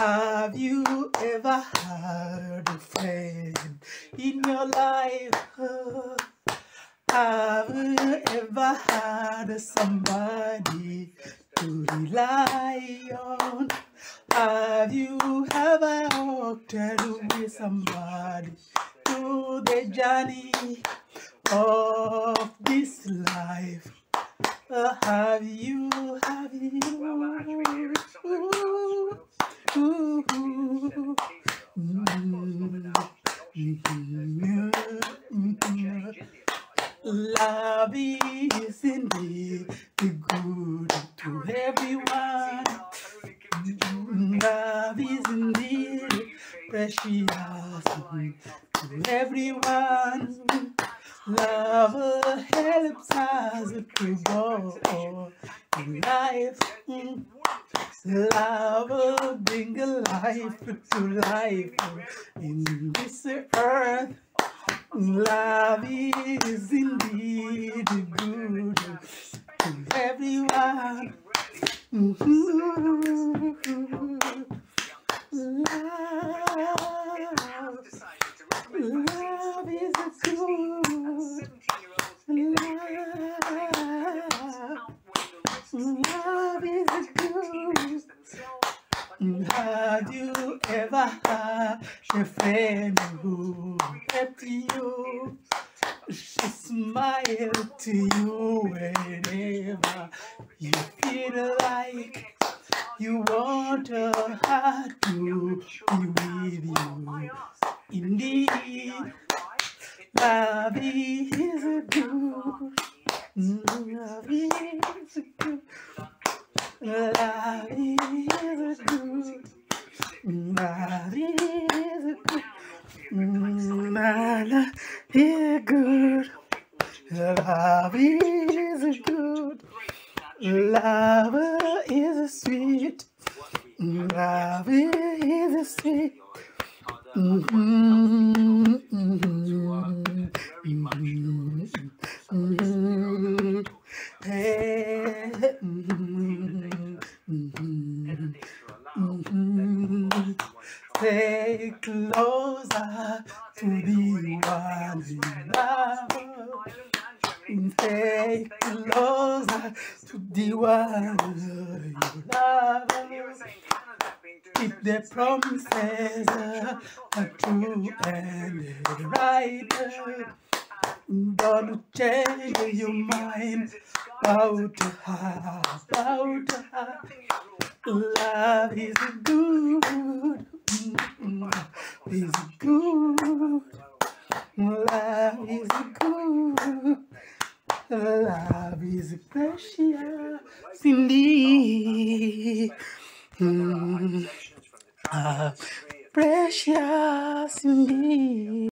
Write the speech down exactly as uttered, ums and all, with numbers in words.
Have you ever had a friend in your life? Have you ever had somebody to rely on? Have you ever walked with somebody through the journey of this life? Uh, have you, have you? Ooh, ooh, ooh, mm, mm, mm. Love is indeed good to everyone. Love is indeed precious to everyone. Love helps us to go in life. Love bring life to life in this earth. Love is indeed good to everyone. Love, love is good. Love, love is good. Have you ever had a friend who helped you? She smiled to you whenever you feel like you want her heart to be with you. Indeed, love is good. Love is good. Love is good. Love is good. Love is good. Love is good. Love is sweet. Love is sweet. Mm-hmm. Mm-hmm. Mm-hmm. Hey. Mm-hmm. Mm-hmm. Mm-hmm. Stay closer to the one you love. Stay closer to the one you love. Keep the promises are true and right. Don't change your mind about her, about her. Love is good. Love is good. Love is good. Love is precious indeed. Mm. Uh, precious indeed.